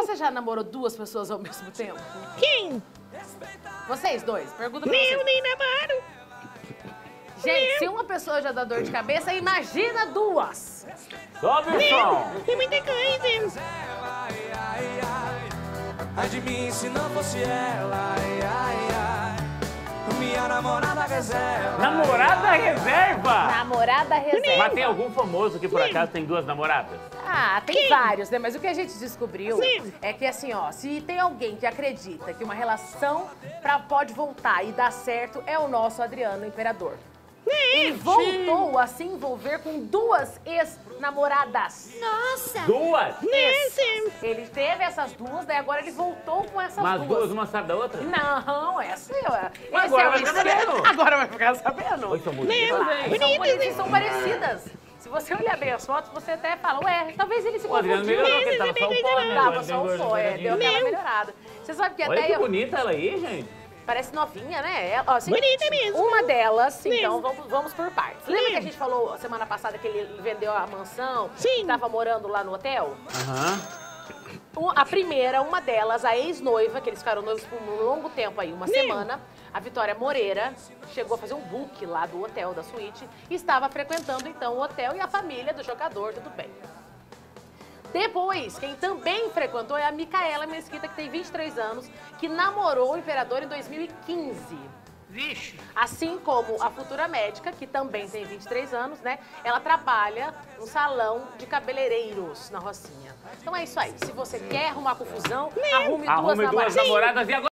Você já namorou duas pessoas ao mesmo tempo? Quem? Vocês dois? Pergunta pra vocês. Eu nem namoro. Gente, se uma pessoa já dá dor de cabeça, imagina duas. Sobe o som. Tem muita coisa. Ai de mim se não fosse ela, ai, ai, ai. Minha namorada reserva. Namorada reserva? Namorada reserva. Mas tem algum famoso que por acaso tem duas namoradas? Ah, tem vários, né? Mas o que a gente descobriu Sim. é que, assim, ó, se tem alguém que acredita que uma relação pode voltar e dar certo, é o nosso Adriano Imperador. Ele voltou a se envolver com duas ex-namoradas. Nossa! Duas? Ele teve essas duas, daí agora ele voltou com essas Mas duas. duas, uma sabe da outra? Não, essa é. Mas agora vai ficar sabendo. Agora vai ficar sabendo. Oi, são bonitas. São bonitas e são parecidas. Se você olhar bem as fotos, você até fala, ué, talvez ele se O Adriano confundiu. melhorou, porque tava só o pó, né? Tava Agora só o tem pó, deu aquela melhorada. Você sabe que Olha até que eu... bonita ela aí, gente. Parece novinha, né? Ó, assim, Bonita mesmo. Uma delas, então, vamos por partes. Lembra que a gente falou semana passada que ele vendeu a mansão? Sim. E tava morando lá no hotel? Aham. A primeira, uma delas, a ex-noiva, que eles ficaram noivos por um longo tempo aí, uma semana, a Vitória Moreira, chegou a fazer um book lá do hotel, da suíte, e estava frequentando, então, o hotel e a família do jogador, tudo bem. Depois, quem também frequentou é a Micaela Mesquita, que tem 23 anos, que namorou o Imperador em 2015. Vixe. Assim como a futura médica, que também tem 23 anos, né? Ela trabalha no salão de cabeleireiros na Rocinha. Então é isso aí. Se você quer arrumar confusão, arrume duas Arrume duas namoradas. namoradas e agora...